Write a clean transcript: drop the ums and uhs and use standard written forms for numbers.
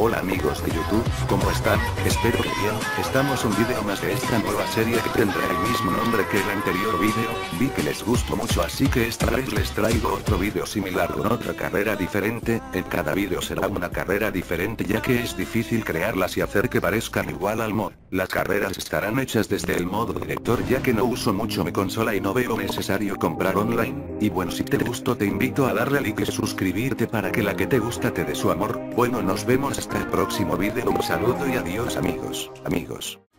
Hola amigos de YouTube, ¿cómo están? Espero que bien, estamos un video más de esta nueva serie que tendrá el mismo nombre que el anterior video. Vi que les gustó mucho, así que esta vez les traigo otro video similar con otra carrera diferente. En cada video será una carrera diferente, ya que es difícil crearlas y hacer que parezcan igual al mod. Las carreras estarán hechas desde el modo director, ya que no uso mucho mi consola y no veo necesario comprar online. Y bueno, si te gustó te invito a darle like y suscribirte para que la que te gusta te dé su amor. Bueno, nos vemos hasta el próximo video, un saludo y adiós amigos.